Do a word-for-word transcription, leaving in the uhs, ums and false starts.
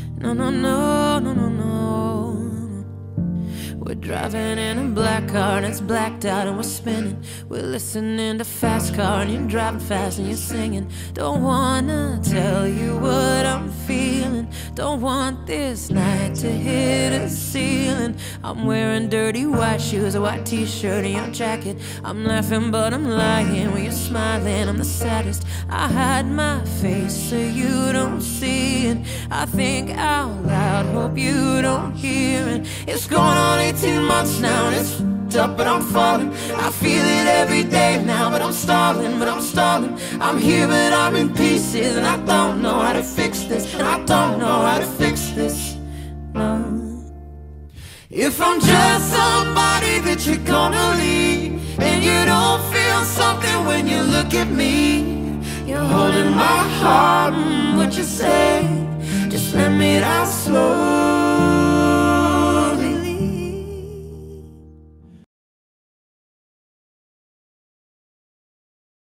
No, no, no, no, no, no. We're driving in a black car and it's blacked out and we're spinning. We're listening to fast car and you're driving fast and you're singing. Don't wanna tell you what I'm feeling. Don't want this night to hit a ceiling. I'm wearing dirty white shoes, a white t-shirt and your jacket. I'm laughing but I'm lying when you're smiling. I'm the saddest. I hide my face so you don't see it. I think out loud, hope you don't hear it. It's going on eighteen months now and it's f***ed up but I'm falling. I feel it every day now but I'm stalling, but I'm stalling. I'm here but I'm in pieces and I don't know how to fix this. And I don't know how to fix this, no. If I'm just somebody that you're gonna leave and you don't feel something when you look at me, you're holding my heart, mm, what you say, just let me down slow.